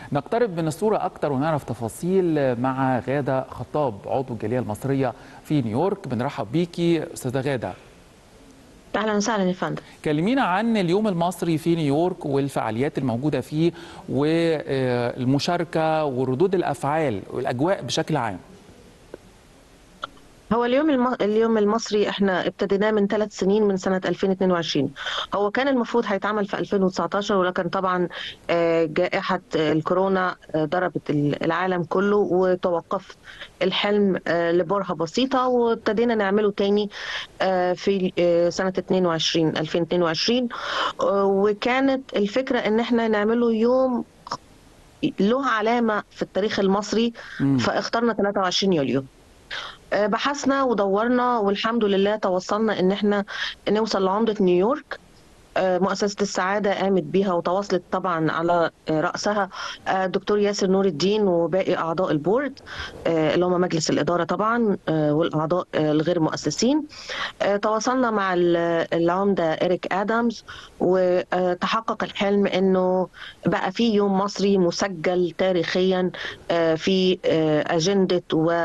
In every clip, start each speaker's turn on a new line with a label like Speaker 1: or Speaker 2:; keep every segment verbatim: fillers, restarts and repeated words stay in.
Speaker 1: نقترب من الصورة أكتر ونعرف تفاصيل مع غادة خطاب عضو الجالية المصرية في نيويورك. بنرحب بيكي أستاذة غادة.
Speaker 2: اهلا وسهلا يا فندم.
Speaker 1: كلمينا عن اليوم المصري في نيويورك والفعاليات الموجودة فيه والمشاركة وردود الأفعال والأجواء بشكل عام.
Speaker 2: هو اليوم الم... اليوم المصري احنا ابتديناه من ثلاث سنين من سنة ألفين واثنين وعشرين. هو كان المفروض هيتعمل في ألفين وتسعتاشر، ولكن طبعا جائحة الكورونا ضربت العالم كله وتوقف الحلم لبرهة بسيطة، وابتدينا نعمله تاني في سنة اثنين وعشرين ألفين واثنين وعشرين. وكانت الفكرة ان احنا نعمله يوم له علامة في التاريخ المصري، م. فاخترنا ثلاثة وعشرين يوليو. بحثنا ودورنا والحمد لله توصلنا ان احنا نوصل لعمدة نيويورك. مؤسسة السعادة قامت بيها وتواصلت طبعا على رأسها الدكتور ياسر نور الدين وباقي أعضاء البورد اللي هم مجلس الإدارة طبعا والأعضاء الغير مؤسسين. تواصلنا مع العمدة إريك آدمز وتحقق الحلم أنه بقى في يوم مصري مسجل تاريخيا في أجندة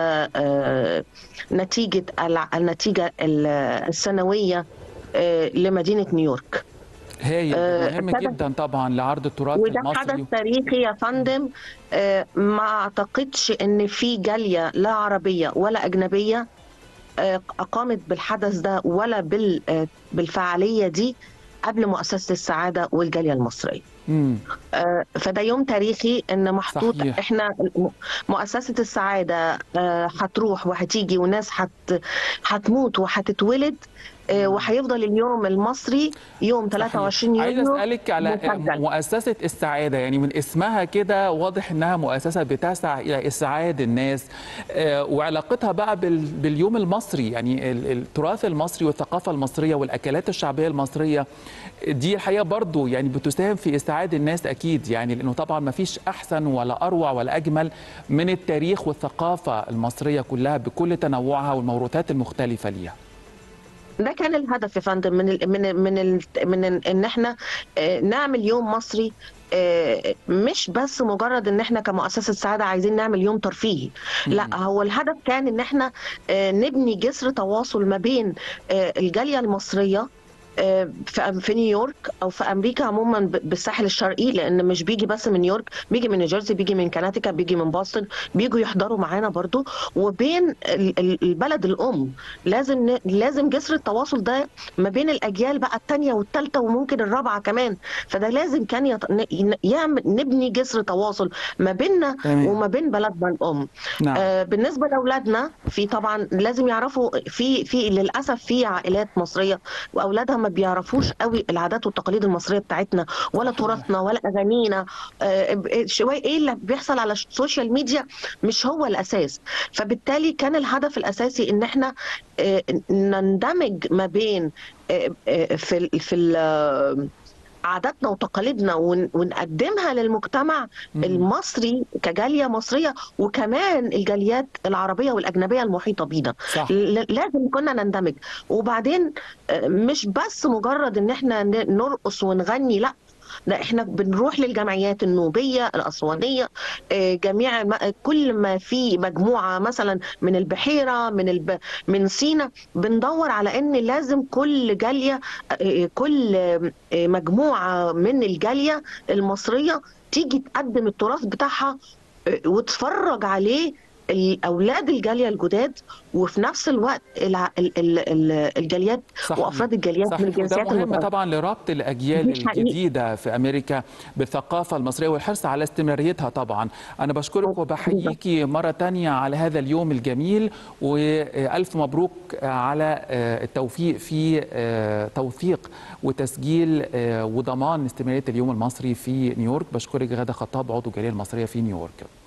Speaker 2: ونتيجة النتيجة السنوية لمدينة نيويورك.
Speaker 1: هايل، مهم جدا طبعا لعرض التراث
Speaker 2: وده
Speaker 1: المصري.
Speaker 2: حدث تاريخي يا فندم. ما اعتقدش ان في جاليه لا عربيه ولا اجنبيه اقامت بالحدث ده ولا بالفعاليه دي قبل مؤسسه السعاده والجاليه المصريه.
Speaker 1: مم.
Speaker 2: فده يوم تاريخي ان محطوط.
Speaker 1: صحيح.
Speaker 2: احنا مؤسسه السعاده هتروح وهتيجي وناس هتموت وهتتولد، وهيفضل اليوم المصري يوم ثلاثة وعشرين يوليو.
Speaker 1: عايز اسالك على مسجل. مؤسسه السعاده، يعني من اسمها كده واضح انها مؤسسه بتسعى الى اسعاد الناس، وعلاقتها بقى باليوم المصري، يعني التراث المصري والثقافه المصريه والاكلات الشعبيه المصريه دي الحقيقه برضو يعني بتساهم في اسعاد الناس اكيد، يعني لانه طبعا ما فيش احسن ولا اروع ولا اجمل من التاريخ والثقافه المصريه كلها بكل تنوعها والموروثات المختلفه ليها.
Speaker 2: ده كان الهدف يا فندم من ال من ال من ال من ال ان احنا نعمل يوم مصري، مش بس مجرد ان احنا كمؤسسه سعاده عايزين نعمل يوم ترفيهي. لا، هو الهدف كان ان احنا نبني جسر تواصل ما بين الجاليه المصريه في نيويورك او في امريكا عموما بالساحل الشرقي، لان مش بيجي بس من نيويورك، بيجي من نيوجيرسي، بيجي من كناتيكا، بيجي من بوسطن، بيجوا يحضروا معانا برضو. وبين البلد الام لازم لازم جسر التواصل ده ما بين الاجيال بقى الثانيه والثالثه وممكن الرابعه كمان. فده لازم كان يط... يعمل نبني جسر تواصل ما بيننا وما بين بلدنا الام.
Speaker 1: نعم.
Speaker 2: آه بالنسبه لاولادنا، في طبعا لازم يعرفوا في في للاسف في عائلات مصريه واولادها ما بيعرفوش قوي العادات والتقاليد المصريه بتاعتنا ولا تراثنا ولا اغانينا. آه شويه ايه اللي بيحصل على السوشيال ميديا مش هو الاساس. فبالتالي كان الهدف الاساسي ان احنا آه نندمج ما بين آه في في عاداتنا وتقاليدنا ونقدمها للمجتمع المصري كجاليه مصريه، وكمان الجاليات العربيه والاجنبيه المحيطه بينا.
Speaker 1: صح.
Speaker 2: لازم كنا نندمج. وبعدين مش بس مجرد ان احنا نرقص ونغني، لا، لا، احنا بنروح للجمعيات النوبيه الاسوانيه، جميع كل ما في مجموعه مثلا من البحيره من الب... من سينا، بندور على ان لازم كل جاليه كل مجموعه من الجاليه المصريه تيجي تقدم التراث بتاعها وتتفرج عليه الاولاد الجاليه الجداد، وفي نفس الوقت الجاليات وافراد الجاليات من الجنسيات
Speaker 1: المختلفه. مهم طبعا لربط الاجيال الجديده في امريكا بالثقافه المصريه والحرص على استمراريتها. طبعا انا بشكرك وبحييكي مره ثانيه على هذا اليوم الجميل، والف مبروك على التوفيق في توثيق وتسجيل وضمان استمراريه اليوم المصري في نيويورك. بشكرك غادة خطاب عضو الجاليه المصريه في نيويورك.